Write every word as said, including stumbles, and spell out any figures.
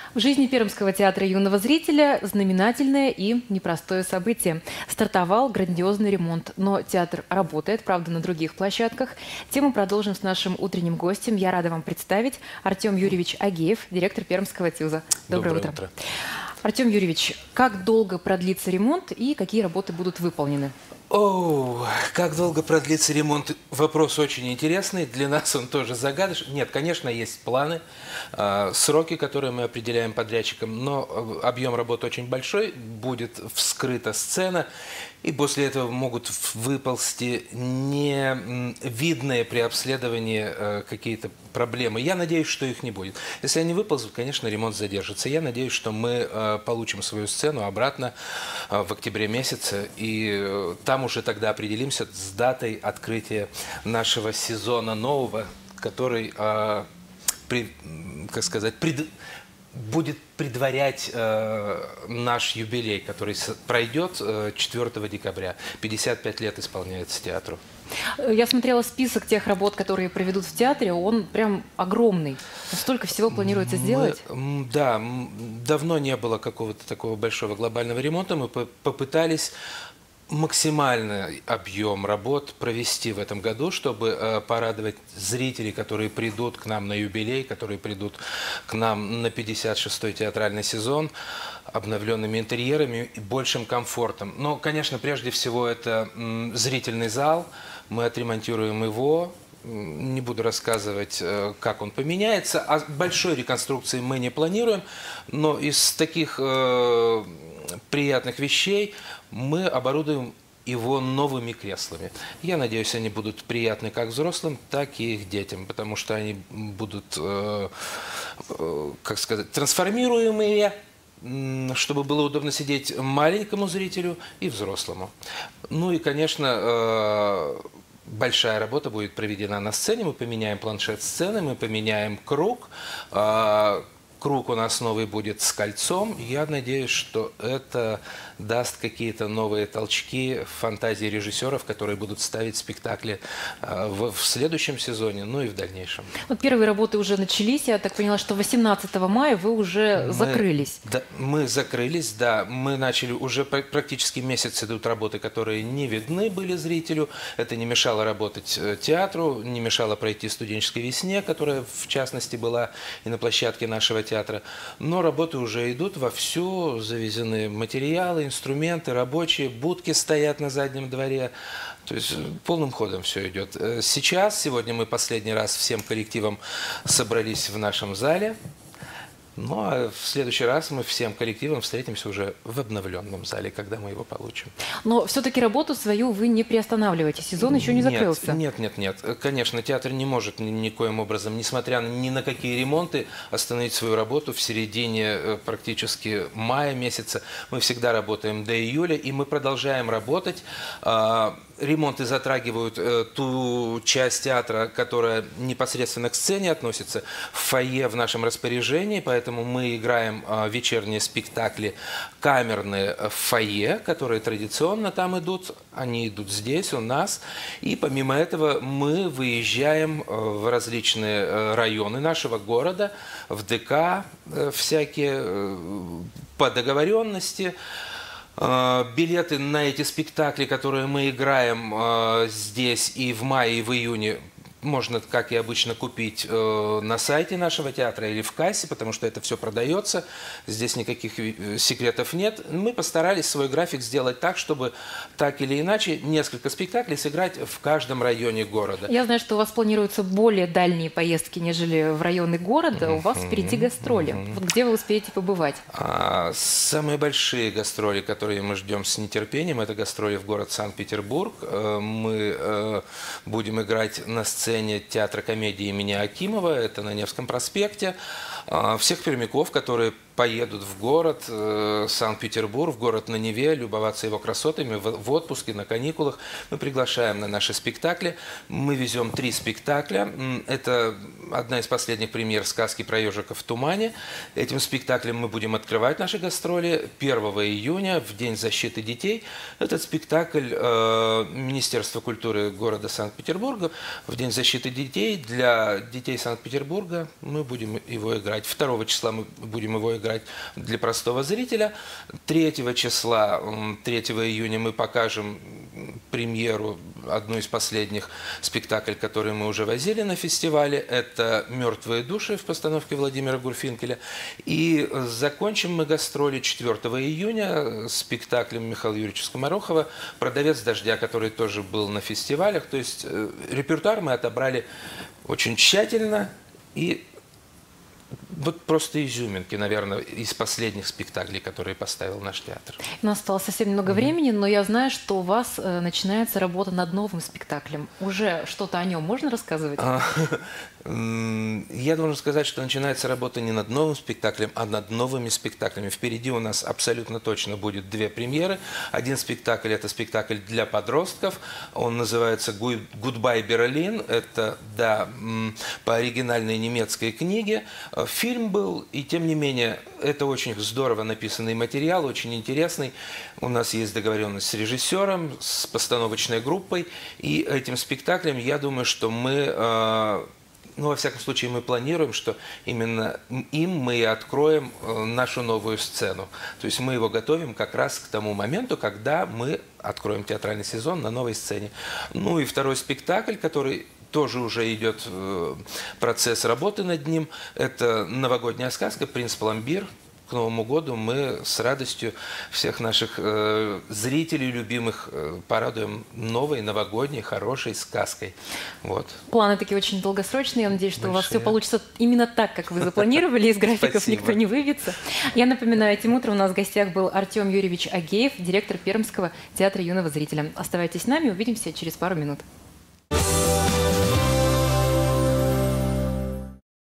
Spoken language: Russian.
В жизни Пермского театра юного зрителя знаменательное и непростое событие. Стартовал грандиозный ремонт, но театр работает, правда, на других площадках. Тему продолжим с нашим утренним гостем. Я рада вам представить Артем Юрьевич Агеев, директор Пермского ТЮЗа. Доброе, Доброе утро. утро. Артем Юрьевич, как долго продлится ремонт и какие работы будут выполнены? О, как долго продлится ремонт? Вопрос очень интересный. Для нас он тоже загадочный. Нет, конечно, есть планы, э, сроки, которые мы определяем подрядчикам, но объем работы очень большой. Будет вскрыта сцена, и после этого могут выползти невидные при обследовании э, какие-то проблемы. Я надеюсь, что их не будет. Если они выползут, конечно, ремонт задержится. Я надеюсь, что мы э, получим свою сцену обратно э, в октябре месяце, и э, там уже тогда определимся с датой открытия нашего сезона нового, который, э, при, как сказать, пред, будет предварять э, наш юбилей, который пройдет э, четвёртого декабря. пятьдесят пять лет исполняется театру. Я смотрела список тех работ, которые проведут в театре, он прям огромный. Столько всего планируется сделать? Мы, да, давно не было какого-то такого большого глобального ремонта. Мы попытались максимальный объем работ провести в этом году, чтобы э, порадовать зрителей, которые придут к нам на юбилей, которые придут к нам на пятьдесят шестой театральный сезон, обновленными интерьерами и большим комфортом. Но, конечно, прежде всего это м, зрительный зал. Мы отремонтируем его. Не буду рассказывать, как он поменяется. А большой реконструкции мы не планируем. Но из таких э, приятных вещей мы оборудуем его новыми креслами. Я надеюсь, они будут приятны как взрослым, так и их детям, потому что они будут, э, э, как сказать, трансформируемые, чтобы было удобно сидеть маленькому зрителю и взрослому. Ну и, конечно, э, большая работа будет проведена на сцене. Мы поменяем планшет сцены, мы поменяем круг. Э, Круг у нас новый будет с кольцом. Я надеюсь, что это даст какие-то новые толчки в фантазии режиссеров, которые будут ставить спектакли в, в следующем сезоне, ну и в дальнейшем. Вот первые работы уже начались. Я так поняла, что восемнадцатого мая вы уже мы, закрылись. Да, мы закрылись, да. Мы начали, уже практически месяц идут работы, которые не видны были зрителю. Это не мешало работать театру, не мешало пройти студенческой весне, которая, в частности, была и на площадке нашего театра. театра. Но работы уже идут вовсю, завезены материалы, инструменты, рабочие, будки стоят на заднем дворе. То есть полным ходом все идет. Сейчас, сегодня мы последний раз всем коллективом собрались в нашем зале. Ну, а в следующий раз мы всем коллективом встретимся уже в обновленном зале, когда мы его получим. Но все-таки работу свою вы не приостанавливаете, сезон еще не закрылся. Нет, нет, нет, нет. Конечно, театр не может никоим образом, несмотря ни на какие ремонты, остановить свою работу в середине практически мая месяца. Мы всегда работаем до июля, и мы продолжаем работать. Ремонты затрагивают э, ту часть театра, которая непосредственно к сцене относится, в фойе в нашем распоряжении, поэтому мы играем э, вечерние спектакли камерные в фойе, которые традиционно там идут, они идут здесь, у нас, и помимо этого мы выезжаем э, в различные э, районы нашего города, в ДК э, всякие, э, по договоренности. Билеты на эти спектакли, которые мы играем э, здесь и в мае, и в июне, можно, как и обычно, купить э, на сайте нашего театра или в кассе, потому что это все продается. Здесь никаких секретов нет. Мы постарались свой график сделать так, чтобы так или иначе несколько спектаклей сыграть в каждом районе города. Я знаю, что у вас планируются более дальние поездки, нежели в районы города. Uh-huh. У вас впереди гастроли. Uh-huh. Вот где вы успеете побывать? А, самые большие гастроли, которые мы ждем с нетерпением, это гастроли в город Санкт-Петербург. Мы э, будем играть на сцене театра комедии имени Акимова, это на Невском проспекте. Всех пермяков, которые поедут в город э, Санкт-Петербург, в город на Неве, любоваться его красотами в, в отпуске, на каникулах. Мы приглашаем на наши спектакли. Мы везем три спектакля. Это одна из последних премьер сказки про ежика в тумане. Этим спектаклем мы будем открывать наши гастроли первого июня, в День защиты детей. Этот спектакль э, Министерства культуры города Санкт-Петербурга в День защиты детей. Для детей Санкт-Петербурга мы будем его играть. второго числа мы будем его играть для простого зрителя. третьего числа, третьего июня мы покажем премьеру, одну из последних спектаклей, которые мы уже возили на фестивале. Это «Мертвые души» в постановке Владимира Гурфинкеля. И закончим мы гастроли четвёртого июня спектаклем Михаила Юрьевича Скоморохова «Продавец дождя», который тоже был на фестивалях. То есть репертуар мы отобрали очень тщательно. И вот просто изюминки, наверное, из последних спектаклей, которые поставил наш театр. У нас осталось совсем немного mm-hmm. времени, но я знаю, что у вас э, начинается работа над новым спектаклем. Уже что-то о нем можно рассказывать? Я должен сказать, что начинается работа не над новым спектаклем, а над новыми спектаклями. Впереди у нас абсолютно точно будет две премьеры. Один спектакль – это спектакль для подростков. Он называется «Goodbye, Berlin». Это, да, по оригинальной немецкой книге. Фильм был, и тем не менее, это очень здорово написанный материал, очень интересный. У нас есть договоренность с режиссером, с постановочной группой. И этим спектаклем, я думаю, что мы... Ну, во всяком случае, мы планируем, что именно им мы и откроем нашу новую сцену. То есть мы его готовим как раз к тому моменту, когда мы откроем театральный сезон на новой сцене. Ну и второй спектакль, который тоже уже идет процесс работы над ним, это новогодняя сказка «Принц Пломбир». К Новому году мы с радостью всех наших э, зрителей любимых э, порадуем новой, новогодней, хорошей сказкой. Вот. Планы такие очень долгосрочные. Я надеюсь, что Большие. У вас все получится именно так, как вы запланировали. Из графиков никто не выбьется. Я напоминаю, этим утром у нас в гостях был Артем Юрьевич Агеев, директор Пермского театра юного зрителя. Оставайтесь с нами, увидимся через пару минут.